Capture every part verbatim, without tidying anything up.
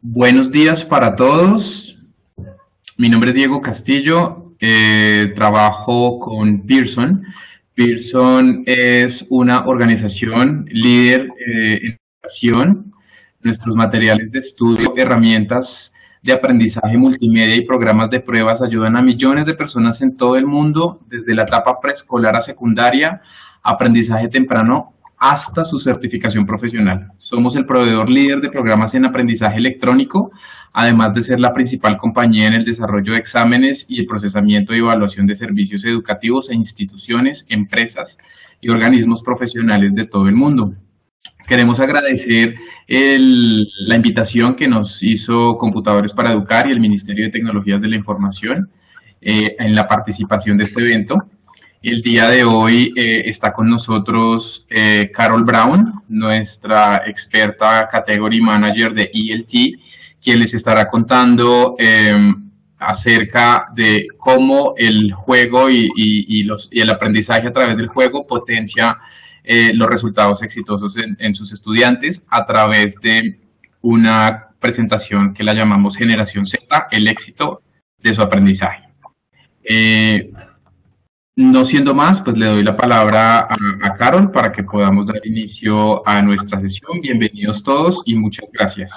Buenos días para todos. Mi nombre es Diego Castillo. Eh, trabajo con Pearson. Pearson es una organización líder eh, en educación. Nuestros materiales de estudio, herramientas de aprendizaje multimedia y programas de pruebas ayudan a millones de personas en todo el mundo, desde la etapa preescolar a secundaria, aprendizaje temprano, hasta su certificación profesional. Somos el proveedor líder de programas en aprendizaje electrónico, además de ser la principal compañía en el desarrollo de exámenes y el procesamiento y evaluación de servicios educativos e instituciones, empresas y organismos profesionales de todo el mundo. Queremos agradecer el, la invitación que nos hizo Computadores para Educar y el Ministerio de Tecnologías de la Información eh, en la participación de este evento. El día de hoy eh, está con nosotros eh, Carol Brown, nuestra experta Category Manager de E L T, quien les estará contando eh, acerca de cómo el juego y, y, y, los, y el aprendizaje a través del juego potencia eh, los resultados exitosos en, en sus estudiantes a través de una presentación que la llamamos Generación Z, el éxito de su aprendizaje. Eh, No siendo más, pues le doy la palabra a, a Carol para que podamos dar inicio a nuestra sesión. Bienvenidos todos y muchas gracias.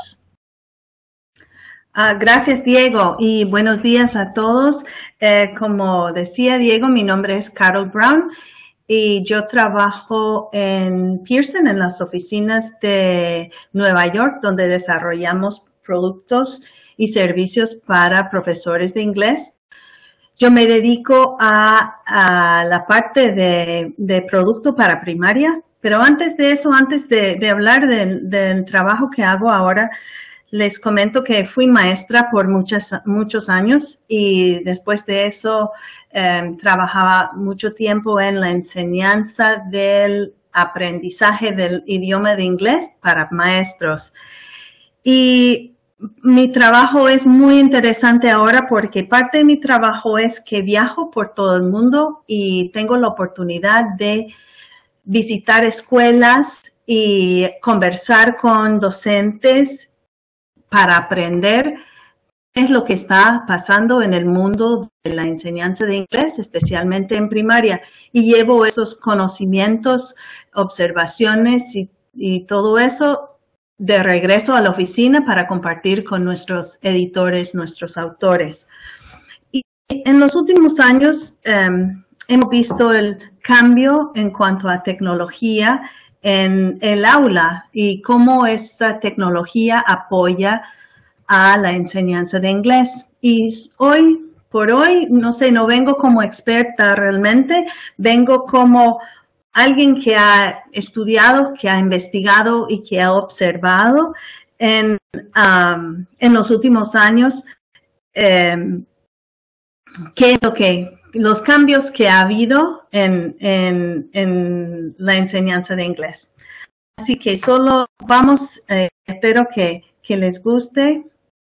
Uh, gracias, Diego, y buenos días a todos. Eh, como decía Diego, mi nombre es Carol Brown y yo trabajo en Pearson, en las oficinas de Nueva York, donde desarrollamos productos y servicios para profesores de inglés. Yo me dedico a, a la parte de, de producto para primaria, pero antes de eso, antes de, de hablar del, del trabajo que hago ahora, les comento que fui maestra por muchas, muchos años y después de eso eh, trabajaba mucho tiempo en la enseñanza del aprendizaje del idioma de inglés para maestros. Y mi trabajo es muy interesante ahora porque parte de mi trabajo es que viajo por todo el mundo y tengo la oportunidad de visitar escuelas y conversar con docentes para aprender qué es lo que está pasando en el mundo de la enseñanza de inglés, especialmente en primaria. Y llevo esos conocimientos, observaciones y, y todo eso de regreso a la oficina para compartir con nuestros editores, nuestros autores. Y en los últimos años um, hemos visto el cambio en cuanto a tecnología en el aula y cómo esta tecnología apoya a la enseñanza de inglés. Y hoy, por hoy, no sé, no vengo como experta realmente, vengo como alguien que ha estudiado, que ha investigado y que ha observado en, um, en los últimos años um, qué es lo que, los cambios que ha habido en, en, en la enseñanza de inglés. Así que solo vamos, eh, espero que, que les guste.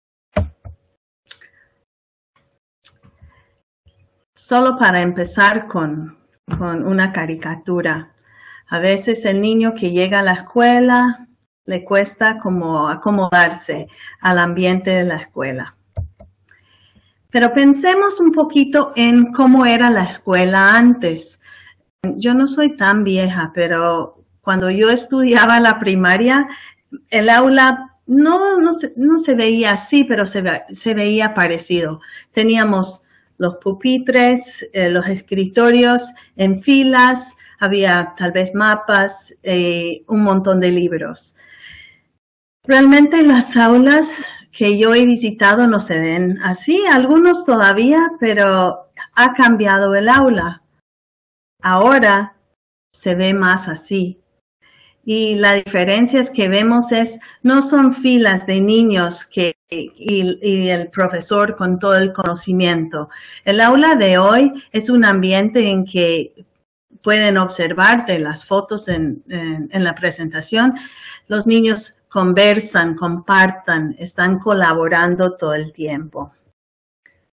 Solo para empezar con con una caricatura. A veces el niño que llega a la escuela le cuesta como acomodarse al ambiente de la escuela. Pero pensemos un poquito en cómo era la escuela antes. Yo no soy tan vieja, pero cuando yo estudiaba la primaria, el aula no, no, se, no se veía así, pero se, ve, se veía parecido. Teníamos los pupitres, eh, los escritorios en filas, había tal vez mapas, eh, un montón de libros. Realmente las aulas que yo he visitado no se ven así, algunos todavía, pero ha cambiado el aula. Ahora se ve más así. Y la diferencia que vemos es, no son filas de niños que, y, y el profesor con todo el conocimiento. El aula de hoy es un ambiente en que pueden observar de las fotos en, en, en la presentación. Los niños conversan, compartan, están colaborando todo el tiempo.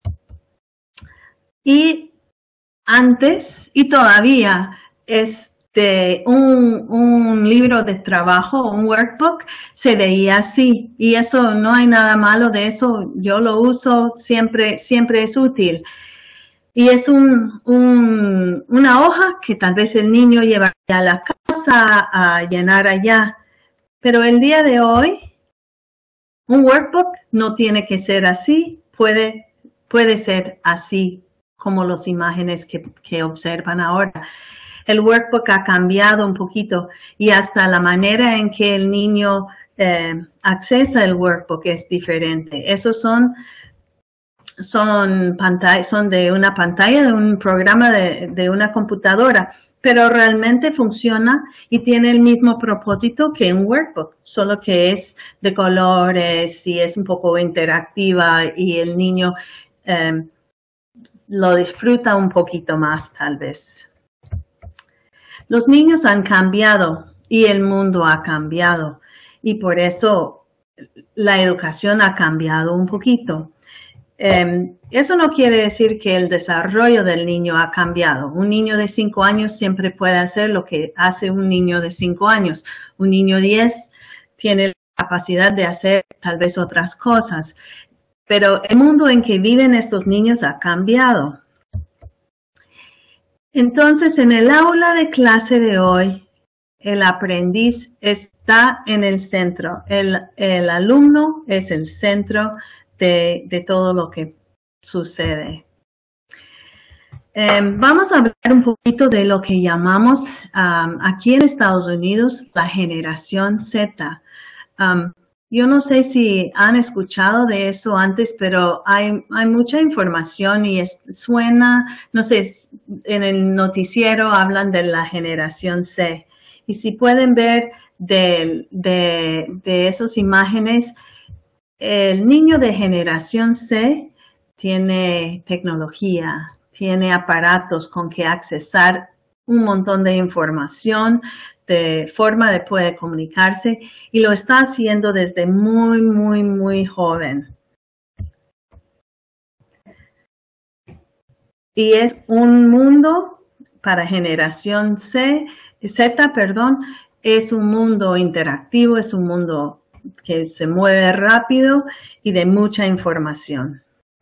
Y antes, y todavía, es de un, un libro de trabajo, un workbook, se veía así. Y eso, no hay nada malo de eso. Yo lo uso, siempre, siempre es útil. Y es un, un, una hoja que tal vez el niño lleva a la casa a llenar allá. Pero el día de hoy, un workbook no tiene que ser así, puede, puede ser así como las imágenes que, que observan ahora. El workbook ha cambiado un poquito y hasta la manera en que el niño eh, accesa el workbook es diferente. Esos son, son, pantalla, son de una pantalla, de un programa de, de una computadora, pero realmente funciona y tiene el mismo propósito que un workbook, solo que es de colores y es un poco interactiva y el niño eh, lo disfruta un poquito más tal vez. Los niños han cambiado y el mundo ha cambiado y por eso la educación ha cambiado un poquito. Eh, eso no quiere decir que el desarrollo del niño ha cambiado. Un niño de cinco años siempre puede hacer lo que hace un niño de cinco años. Un niño de diez tiene la capacidad de hacer tal vez otras cosas. Pero el mundo en que viven estos niños ha cambiado. Entonces, en el aula de clase de hoy, el aprendiz está en el centro. El, el alumno es el centro de, de todo lo que sucede. Eh, vamos a hablar un poquito de lo que llamamos um, aquí en Estados Unidos la generación Z. Um, yo no sé si han escuchado de eso antes, pero hay, hay mucha información y es, suena, no sé, en el noticiero hablan de la generación C. Y si pueden ver de, de, de esas imágenes, el niño de generación C tiene tecnología, tiene aparatos con que accesar un montón de información, de forma de poder comunicarse y lo está haciendo desde muy, muy, muy joven. Y es un mundo para generación C, Z, perdón, es un mundo interactivo, es un mundo que se mueve rápido y de mucha información.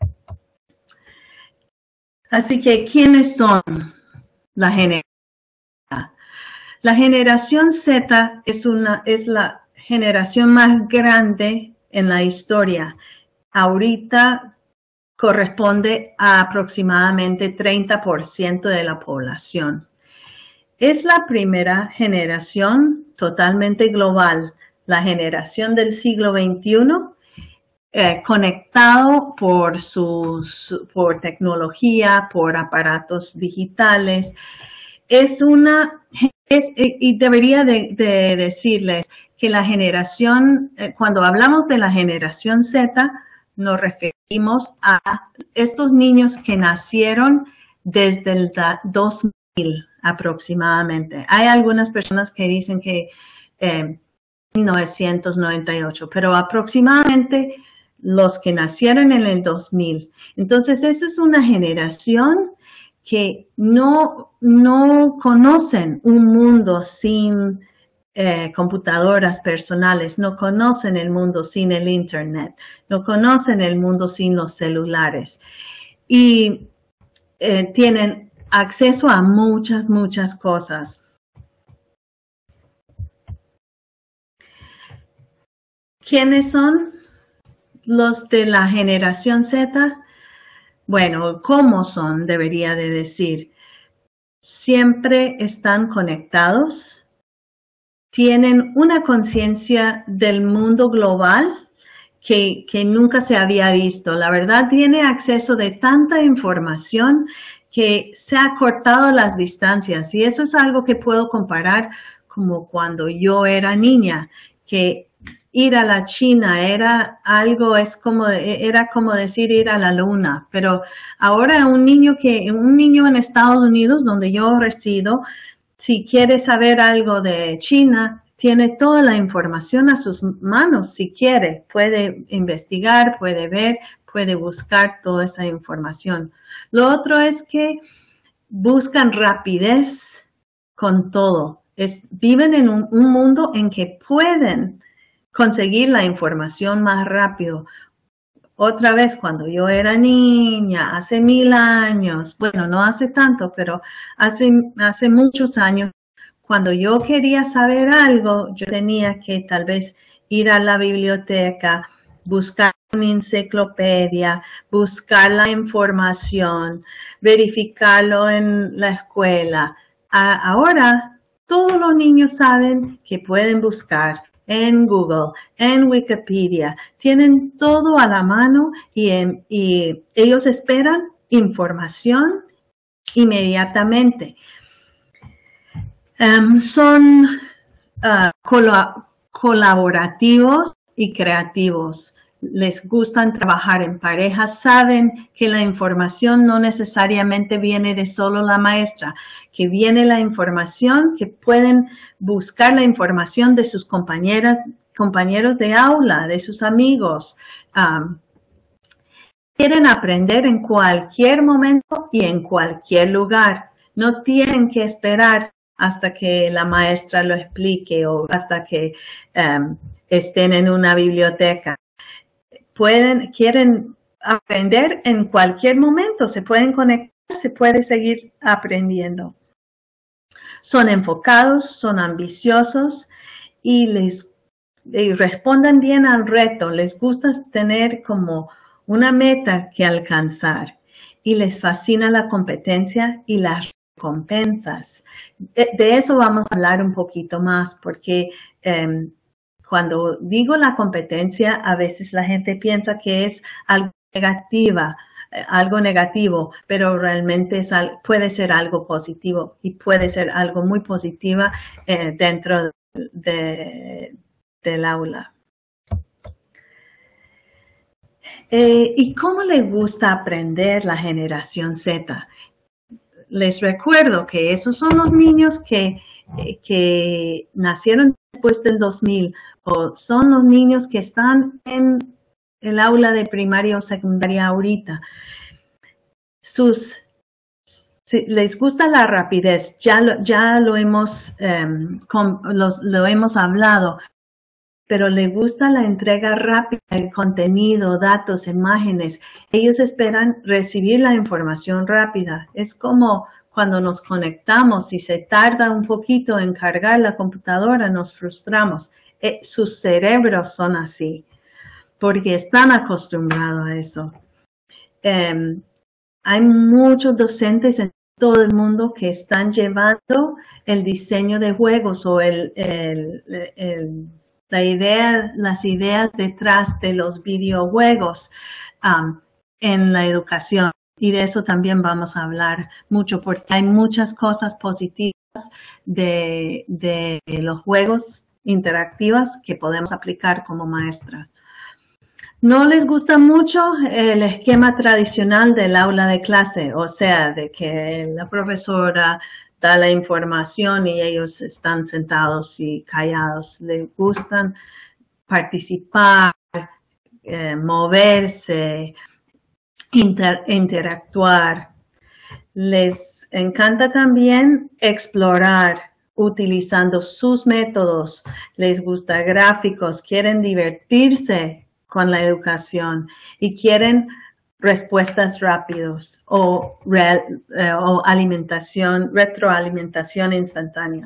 Así que, ¿quiénes son la generación? La generación Z es, una, es la generación más grande en la historia. Ahorita corresponde a aproximadamente treinta por ciento de la población. Es la primera generación totalmente global, la generación del siglo veintiuno, eh, conectado por, sus, por tecnología, por aparatos digitales. Es una, es, y debería de, de decirles que la generación, eh, cuando hablamos de la generación Z, nos referimos a estos niños que nacieron desde el dos mil aproximadamente. Hay algunas personas que dicen que eh, mil novecientos noventa y ocho, pero aproximadamente los que nacieron en el dos mil. Entonces, esa es una generación que no, no conocen un mundo sin eh, computadoras personales, no conocen el mundo sin el Internet, no conocen el mundo sin los celulares y eh, tienen acceso a muchas, muchas cosas. ¿Quiénes son los de la generación Z? Bueno, ¿cómo son? Debería de decir. Siempre están conectados, tienen una conciencia del mundo global que, que nunca se había visto. La verdad, tiene acceso de tanta información que se ha cortado las distancias. Y eso es algo que puedo comparar como cuando yo era niña, que ir a la China era algo, es como, era como decir ir a la luna, pero ahora un niño que, un niño en Estados Unidos, donde yo resido, si quiere saber algo de China, tiene toda la información a sus manos, si quiere, puede investigar, puede ver, puede buscar toda esa información. Lo otro es que buscan rapidez con todo. Es, viven en un, un mundo en que pueden conseguir la información más rápido. Otra vez, cuando yo era niña, hace mil años, bueno, no hace tanto, pero hace, hace muchos años, cuando yo quería saber algo, yo tenía que tal vez ir a la biblioteca, buscar una enciclopedia, buscar la información, verificarlo en la escuela. A, ahora, todos los niños saben que pueden buscar en Google, en Wikipedia, tienen todo a la mano y, en, y ellos esperan información inmediatamente. Um, son uh, colo colaborativos y creativos. Les gustan trabajar en pareja, saben que la información no necesariamente viene de solo la maestra, que viene la información, que pueden buscar la información de sus compañeras, compañeros de aula, de sus amigos. Um, quieren aprender en cualquier momento y en cualquier lugar. No tienen que esperar hasta que la maestra lo explique o hasta que um, estén en una biblioteca. Pueden, quieren aprender en cualquier momento, se pueden conectar, se puede seguir aprendiendo. Son enfocados, son ambiciosos y les y responden bien al reto. Les gusta tener como una meta que alcanzar y les fascina la competencia y las recompensas. De, de eso vamos a hablar un poquito más porque eh, cuando digo la competencia, a veces la gente piensa que es algo negativa, algo negativo, pero realmente es, puede ser algo positivo y puede ser algo muy positivo eh, dentro de, del aula. Eh, ¿Y cómo les gusta aprender la generación Z? Les recuerdo que esos son los niños que, eh, que nacieron después del dos mil o son los niños que están en el aula de primaria o secundaria ahorita. Sus, si les gusta la rapidez, ya lo, ya lo hemos, um, con, lo, lo hemos hablado, pero les gusta la entrega rápida, el contenido, datos, imágenes. Ellos esperan recibir la información rápida. Es como cuando nos conectamos y se tarda un poquito en cargar la computadora, nos frustramos. Eh, sus cerebros son así, porque están acostumbrados a eso. Eh, hay muchos docentes en todo el mundo que están llevando el diseño de juegos o el, el, el La idea, las ideas detrás de los videojuegos um, en la educación. Y de eso también vamos a hablar mucho porque hay muchas cosas positivas de, de los juegos interactivos que podemos aplicar como maestras. No les gusta mucho el esquema tradicional del aula de clase, o sea, de que la profesora da la información y ellos están sentados y callados. Les gustan participar, eh, moverse, inter, interactuar. Les encanta también explorar utilizando sus métodos. Les gusta gráficos, quieren divertirse con la educación y quieren respuestas rápidas. O, re, eh, o alimentación, retroalimentación instantánea.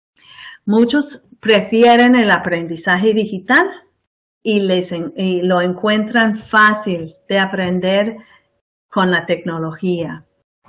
Muchos prefieren el aprendizaje digital y, les, y lo encuentran fácil de aprender con la tecnología.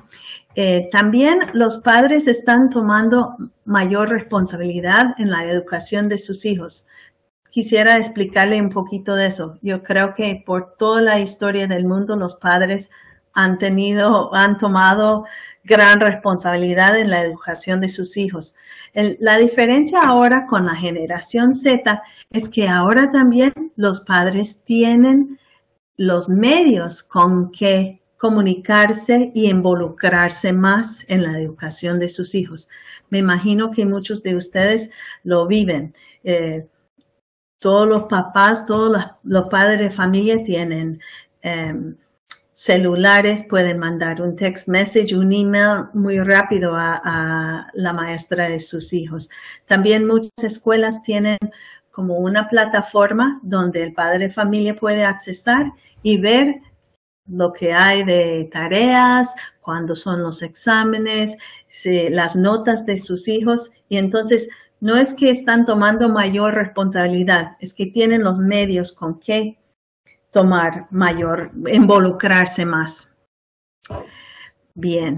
Eh, también los padres están tomando mayor responsabilidad en la educación de sus hijos. Quisiera explicarle un poquito de eso. Yo creo que por toda la historia del mundo los padres han tenido, han tomado gran responsabilidad en la educación de sus hijos. El, la diferencia ahora con la generación Z es que ahora también los padres tienen los medios con que comunicarse y involucrarse más en la educación de sus hijos. Me imagino que muchos de ustedes lo viven. Eh, todos los papás, todos los, los padres de familia tienen eh, celulares, pueden mandar un text message, un email muy rápido a, a la maestra de sus hijos. También muchas escuelas tienen como una plataforma donde el padre de familia puede accesar y ver lo que hay de tareas, cuándo son los exámenes, si, las notas de sus hijos, y entonces no es que están tomando mayor responsabilidad, es que tienen los medios con que tomar mayor, involucrarse más. Bien.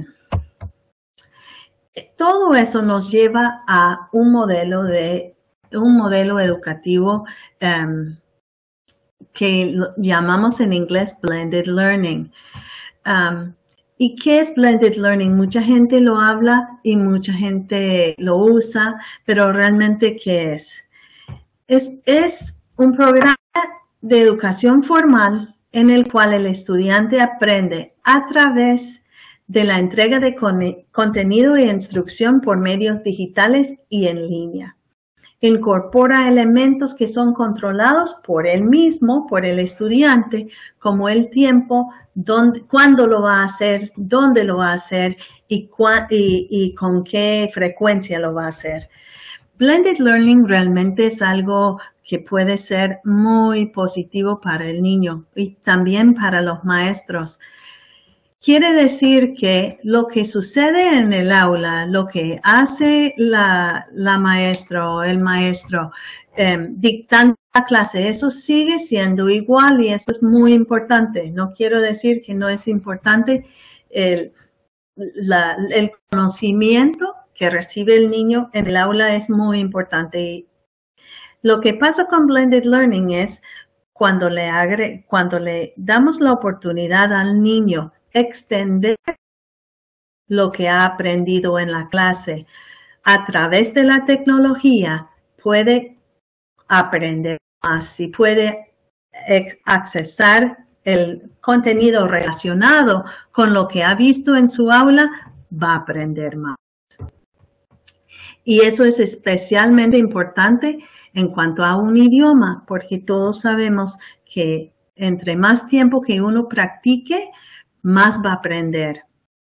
Todo eso nos lleva a un modelo de un modelo educativo um, que llamamos en inglés blended learning. Um, ¿Y qué es blended learning? Mucha gente lo habla y mucha gente lo usa, pero realmente ¿qué es? Es, es un programa de educación formal en el cual el estudiante aprende a través de la entrega de con contenido e instrucción por medios digitales y en línea. Incorpora elementos que son controlados por él mismo, por el estudiante, como el tiempo, dónde, cuándo lo va a hacer, dónde lo va a hacer y, y, y con qué frecuencia lo va a hacer. Blended Learning realmente es algo que puede ser muy positivo para el niño y también para los maestros. Quiere decir que lo que sucede en el aula, lo que hace la, la maestra o el maestro eh, dictando la clase, eso sigue siendo igual y eso es muy importante. No quiero decir que no es importante el, la, el conocimiento que recibe el niño en el aula es muy importante. Lo que pasa con Blended Learning es cuando le, agre, cuando le damos la oportunidad al niño extender lo que ha aprendido en la clase a través de la tecnología, puede aprender más y puede accesar el contenido relacionado con lo que ha visto en su aula, va a aprender más. Y eso es especialmente importante en cuanto a un idioma, porque todos sabemos que entre más tiempo que uno practique, más va a aprender.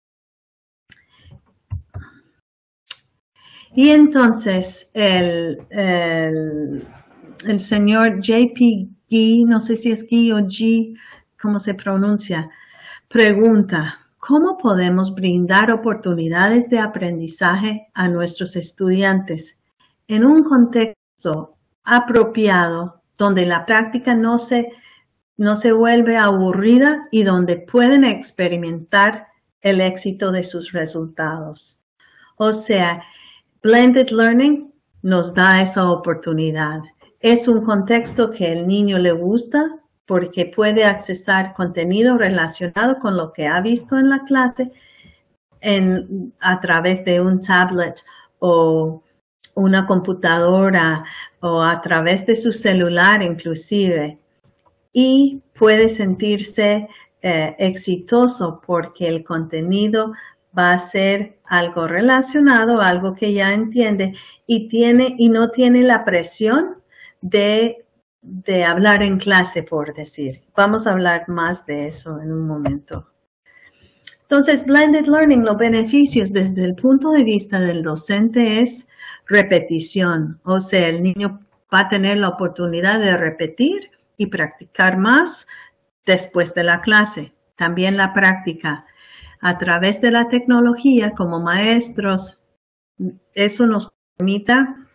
Y entonces el, el, el señor J P Gee, no sé si es Gee o G, ¿cómo se pronuncia? Pregunta, ¿cómo podemos brindar oportunidades de aprendizaje a nuestros estudiantes en un contexto apropiado donde la práctica no se no se vuelve aburrida y donde pueden experimentar el éxito de sus resultados? O sea, Blended Learning nos da esa oportunidad. Es un contexto que el niño le gusta porque puede accesar contenido relacionado con lo que ha visto en la clase en, a través de un tablet o una computadora o a través de su celular inclusive. Y puede sentirse eh, exitoso porque el contenido va a ser algo relacionado, algo que ya entiende y tiene y no tiene la presión de, de hablar en clase, por decir. Vamos a hablar más de eso en un momento. Entonces, Blended Learning, los beneficios desde el punto de vista del docente es repetición. O sea, el niño va a tener la oportunidad de repetir y practicar más después de la clase. También la práctica. A través de la tecnología, como maestros, eso nos permite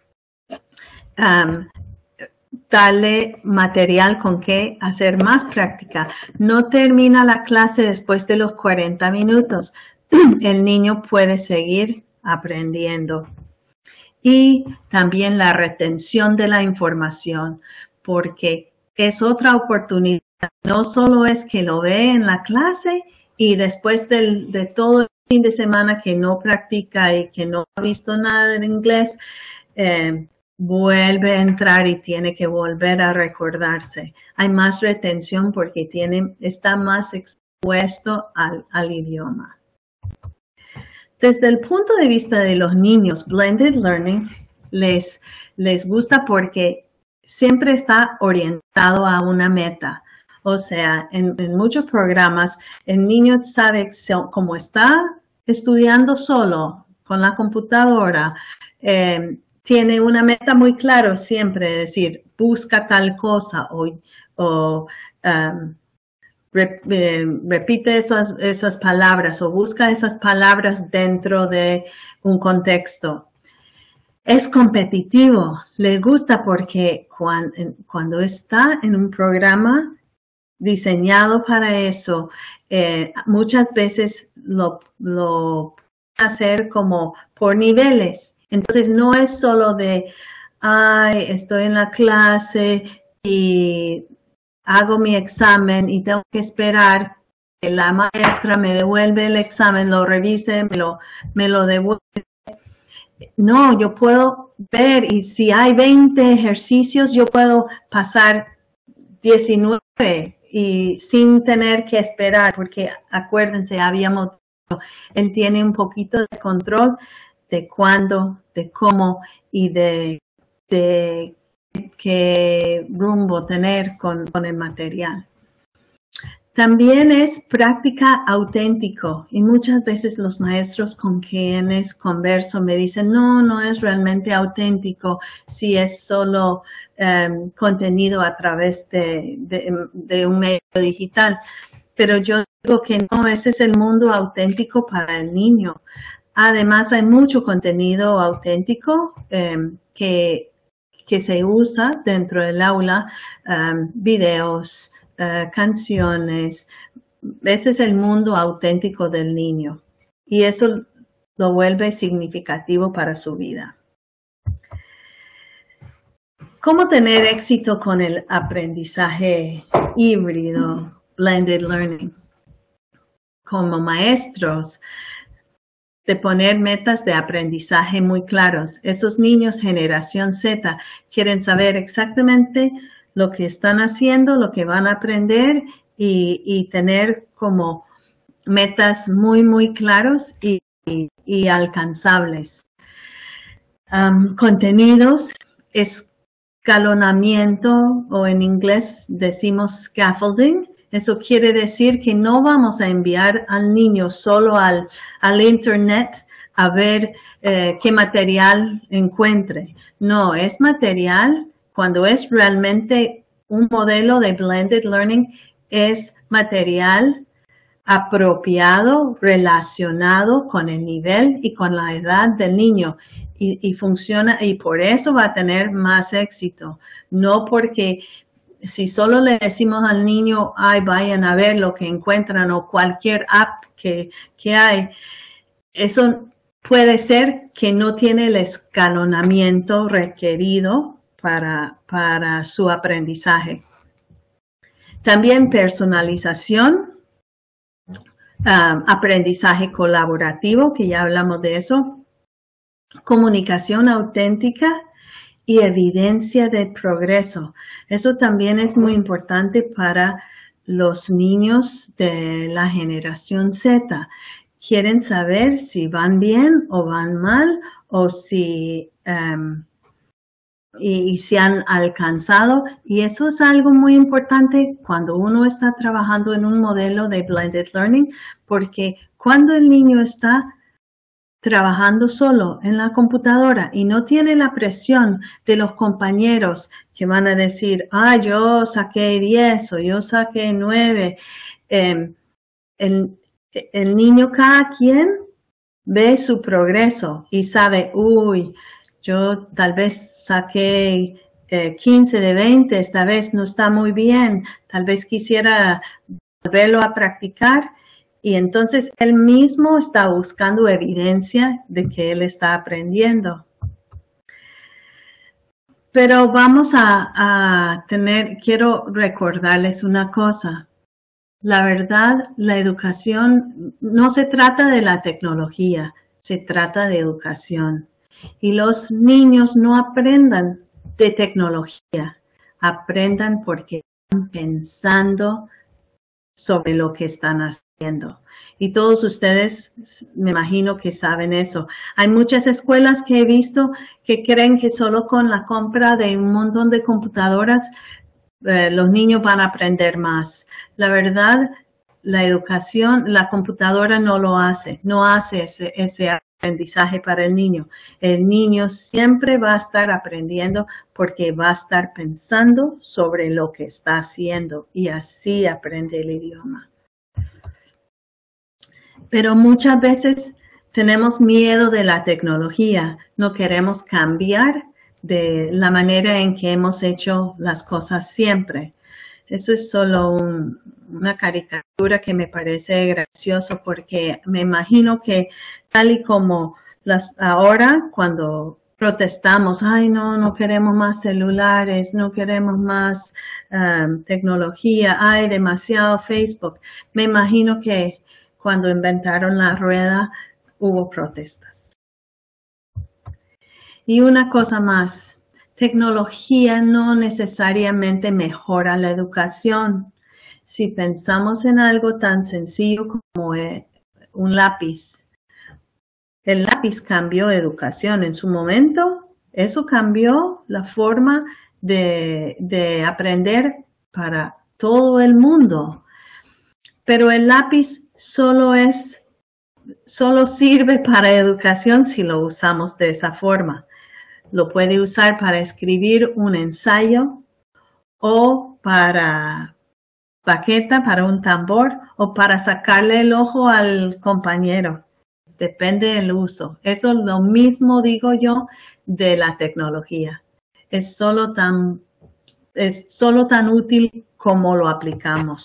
um, darle material con que hacer más práctica. No termina la clase después de los cuarenta minutos. El niño puede seguir aprendiendo. Y también la retención de la información, porque es otra oportunidad. No solo es que lo ve en la clase y después del, de todo el fin de semana que no practica y que no ha visto nada en inglés, eh, vuelve a entrar y tiene que volver a recordarse. Hay más retención porque tiene, está más expuesto al, al idioma. Desde el punto de vista de los niños, Blended Learning les, les gusta porque siempre está orientado a una meta. O sea, en, en muchos programas el niño sabe cómo está estudiando solo con la computadora, eh, tiene una meta muy clara siempre, es decir, busca tal cosa o, o um, rep, eh, repite esas, esas palabras o busca esas palabras dentro de un contexto. Es competitivo, le gusta porque cuando, cuando está en un programa diseñado para eso, eh, muchas veces lo, lo hacer como por niveles. Entonces no es solo de, ay, estoy en la clase y hago mi examen y tengo que esperar que la maestra me devuelve el examen, lo revise, me lo, me lo devuelve. No, yo puedo ver y si hay veinte ejercicios, yo puedo pasar diecinueve y sin tener que esperar, porque acuérdense, habíamos dicho, él tiene un poquito de control de cuándo, de cómo y de, de qué rumbo tener con, con el material. También es práctica auténtico y muchas veces los maestros con quienes converso me dicen no, no es realmente auténtico si es solo um, contenido a través de, de, de un medio digital. Pero yo digo que no, ese es el mundo auténtico para el niño. Además hay mucho contenido auténtico um, que, que se usa dentro del aula, um, videos, Uh, canciones. Ese es el mundo auténtico del niño y eso lo vuelve significativo para su vida. ¿Cómo tener éxito con el aprendizaje híbrido, blended learning? Como maestros, de poner metas de aprendizaje muy claros. Esos niños generación Z quieren saber exactamente lo que están haciendo, lo que van a aprender y, y tener como metas muy, muy claros y, y, y alcanzables. Um, contenidos, escalonamiento o en inglés decimos scaffolding. Eso quiere decir que no vamos a enviar al niño solo al, al internet a ver eh, qué material encuentre. No, es material. Cuando es realmente un modelo de blended learning, es material apropiado, relacionado con el nivel y con la edad del niño. Y, y funciona, y por eso va a tener más éxito. No porque si solo le decimos al niño, ay, vayan a ver lo que encuentran o cualquier app que, que hay, eso puede ser que no tiene el escalonamiento requerido Para, para su aprendizaje. También personalización, um, aprendizaje colaborativo, que ya hablamos de eso, comunicación auténtica y evidencia de progreso. Eso también es muy importante para los niños de la generación Z. Quieren saber si van bien o van mal o si um, Y, y se han alcanzado, y eso es algo muy importante cuando uno está trabajando en un modelo de blended learning, porque cuando el niño está trabajando solo en la computadora y no tiene la presión de los compañeros que van a decir, ah, yo saqué diez o yo saqué nueve, eh, el, el niño cada quien ve su progreso y sabe, uy, yo tal vez saqué eh, quince de veinte, esta vez no está muy bien, tal vez quisiera volverlo a practicar y entonces él mismo está buscando evidencia de que él está aprendiendo. Pero vamos a, a tener, quiero recordarles una cosa. La verdad, la educación no se trata de la tecnología, se trata de educación. Y los niños no aprendan de tecnología, aprendan porque están pensando sobre lo que están haciendo. Y todos ustedes, me imagino que saben eso. Hay muchas escuelas que he visto que creen que solo con la compra de un montón de computadoras eh, los niños van a aprender más. La verdad, la educación, la computadora no lo hace, no hace ese, ese aprendizaje para el niño. El niño siempre va a estar aprendiendo porque va a estar pensando sobre lo que está haciendo y así aprende el idioma. Pero muchas veces tenemos miedo de la tecnología, no queremos cambiar de la manera en que hemos hecho las cosas siempre. Eso es solo un, una caricatura que me parece gracioso porque me imagino que tal y como las ahora cuando protestamos, ay no, no queremos más celulares, no queremos más um, tecnología, hay demasiado Facebook. Me imagino que cuando inventaron la rueda hubo protestas. Y una cosa más. Tecnología no necesariamente mejora la educación. Si pensamos en algo tan sencillo como un lápiz, el lápiz cambió educación en su momento, eso cambió la forma de, de aprender para todo el mundo. Pero el lápiz solo es, solo sirve para educación si lo usamos de esa forma. Lo puede usar para escribir un ensayo o para baqueta, para un tambor o para sacarle el ojo al compañero. Depende del uso. Eso es lo mismo, digo yo, de la tecnología. Es solo tan, es solo tan útil como lo aplicamos.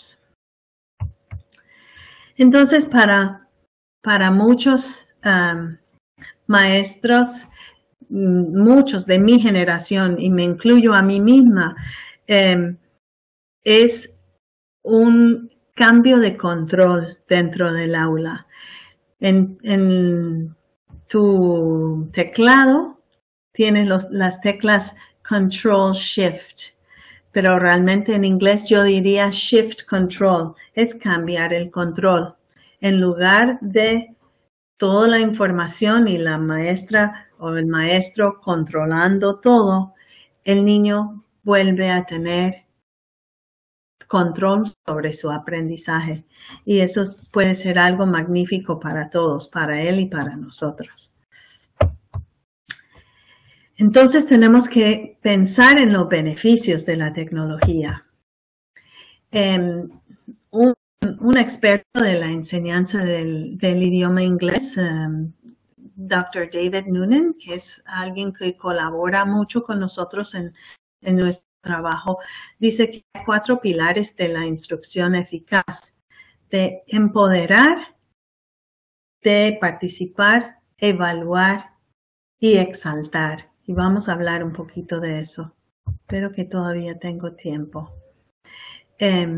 Entonces, para, para muchos um, maestros, muchos de mi generación, y me incluyo a mí misma, eh, es un cambio de control dentro del aula. En, en tu teclado tienes los, las teclas Control Shift, pero realmente en inglés yo diría Shift Control, es cambiar el control. En lugar de toda la información y la maestra o el maestro controlando todo, el niño vuelve a tener control sobre su aprendizaje. Y eso puede ser algo magnífico para todos, para él y para nosotros. Entonces tenemos que pensar en los beneficios de la tecnología. Eh, un, un experto de la enseñanza del, del idioma inglés, um, doctor David Noonan, que es alguien que colabora mucho con nosotros en, en nuestro trabajo, dice que hay cuatro pilares de la instrucción eficaz: de empoderar, de participar, evaluar y exaltar. Y vamos a hablar un poquito de eso. Espero que todavía tengo tiempo. Eh,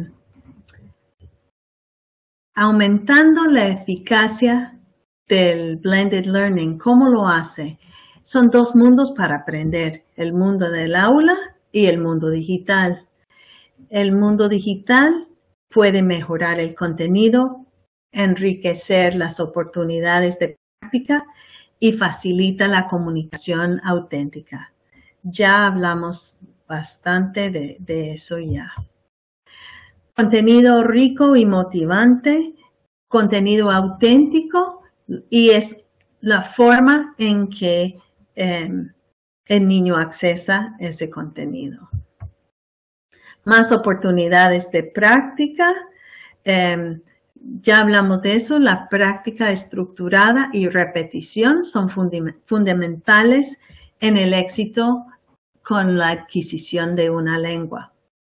aumentando la eficacia del blended learning. ¿Cómo lo hace? Son dos mundos para aprender, el mundo del aula y el mundo digital. El mundo digital puede mejorar el contenido, enriquecer las oportunidades de práctica y facilita la comunicación auténtica. Ya hablamos bastante de, de eso ya. Contenido rico y motivante, contenido auténtico, y es la forma en que eh, el niño accesa ese contenido. Más oportunidades de práctica. Eh, ya hablamos de eso. La práctica estructurada y repetición son fundamentales en el éxito con la adquisición de una lengua.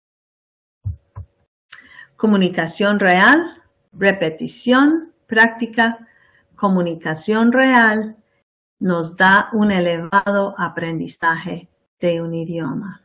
Comunicación real, repetición, práctica. Comunicación real nos da un elevado aprendizaje de un idioma.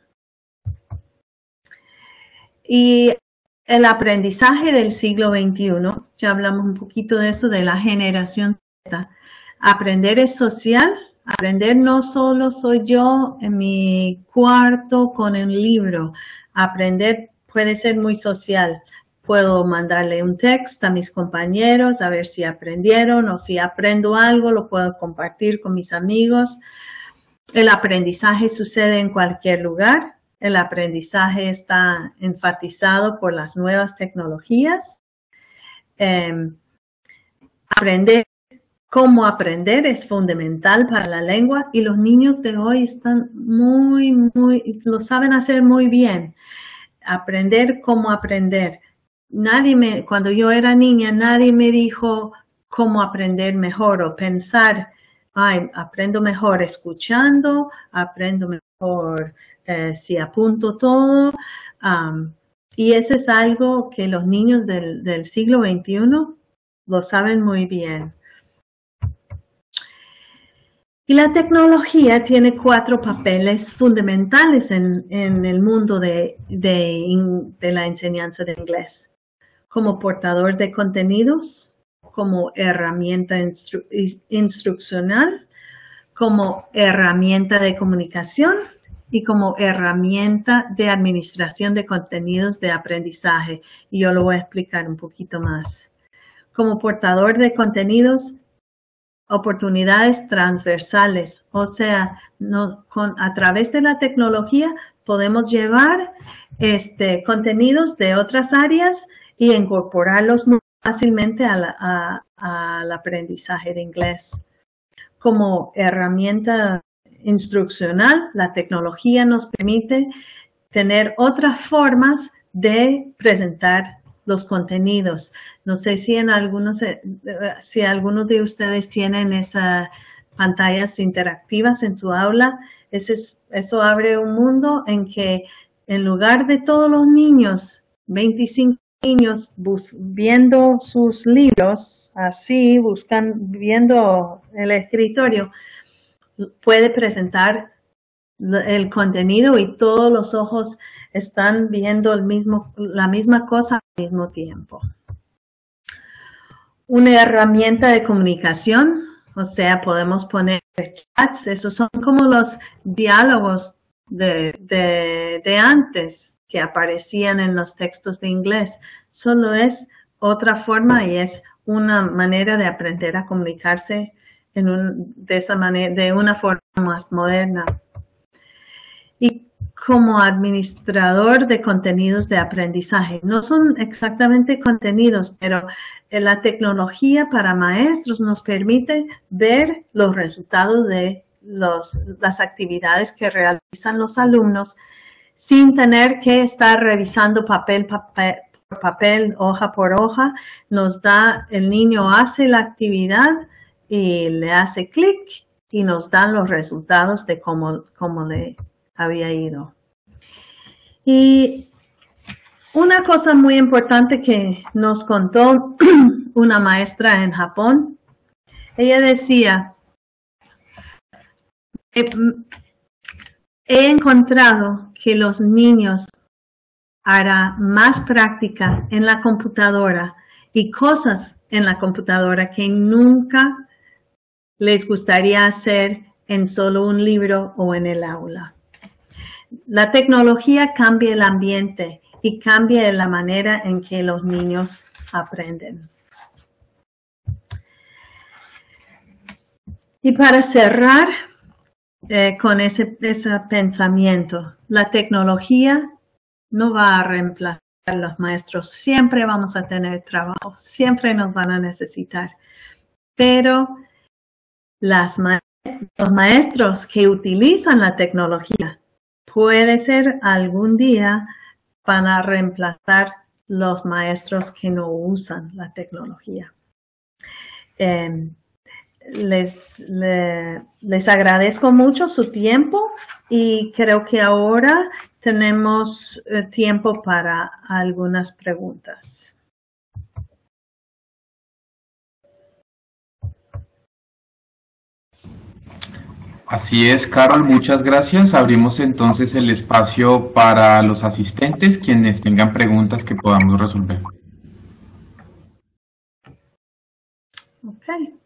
Y el aprendizaje del siglo veintiuno, ya hablamos un poquito de eso, de la generación Z. Aprender es social. Aprender no solo soy yo en mi cuarto con el libro. Aprender puede ser muy social. Puedo mandarle un texto a mis compañeros a ver si aprendieron, o si aprendo algo lo puedo compartir con mis amigos. El aprendizaje sucede en cualquier lugar. el aprendizaje está enfatizado por las nuevas tecnologías. Eh, aprender cómo aprender es fundamental para la lengua y los niños de hoy están muy, muy, lo saben hacer muy bien. Aprender cómo aprender. Nadie me, cuando yo era niña, nadie me dijo cómo aprender mejor o pensar, ay, aprendo mejor escuchando, aprendo mejor eh, si apunto todo. Um, y eso es algo que los niños del, del siglo veintiuno lo saben muy bien. Y la tecnología tiene cuatro papeles fundamentales en, en el mundo de, de, de la enseñanza de inglés. Como portador de contenidos, como herramienta instru instruccional, como herramienta de comunicación y como herramienta de administración de contenidos de aprendizaje. Y yo lo voy a explicar un poquito más. Como portador de contenidos, oportunidades transversales, o sea, no, con, a través de la tecnología podemos llevar este, contenidos de otras áreas y incorporarlos muy fácilmente a la, a, al aprendizaje de inglés. Como herramienta instruccional, la tecnología nos permite tener otras formas de presentar los contenidos. No sé si en algunos, si algunos de ustedes tienen esas pantallas interactivas en su aula. Eso, es, eso abre un mundo en que en lugar de todos los niños, veinticinco niños bus, viendo sus libros, así, buscan, viendo el escritorio, puede presentar el contenido y todos los ojos están viendo el mismo, la misma cosa al mismo tiempo. Una herramienta de comunicación, o sea, podemos poner chats, esos son como los diálogos de, de, de antes que aparecían en los textos de inglés. Solo es otra forma y es una manera de aprender a comunicarse en un, de, esa manera, de una forma más moderna. Y como administrador de contenidos de aprendizaje, no son exactamente contenidos, pero la tecnología para maestros nos permite ver los resultados de los, las actividades que realizan los alumnos sin tener que estar revisando papel, papel por papel, hoja por hoja. Nos da, el niño hace la actividad y le hace clic y nos dan los resultados de cómo, cómo le había ido. Y una cosa muy importante que nos contó una maestra en Japón, ella decía, he, he encontrado que los niños harán más práctica en la computadora y cosas en la computadora que nunca les gustaría hacer en solo un libro o en el aula. La tecnología cambia el ambiente y cambia la manera en que los niños aprenden. Y para cerrar eh, con ese, ese pensamiento, la tecnología no va a reemplazar a los maestros. Siempre vamos a tener trabajo, siempre nos van a necesitar. Pero las ma- los maestros que utilizan la tecnología puede ser algún día para reemplazar los maestros que no usan la tecnología. Eh, les, le, les agradezco mucho su tiempo y creo que ahora tenemos eh, tiempo para algunas preguntas. Así es, Carol, muchas gracias. Abrimos entonces el espacio para los asistentes, quienes tengan preguntas que podamos resolver. Okay.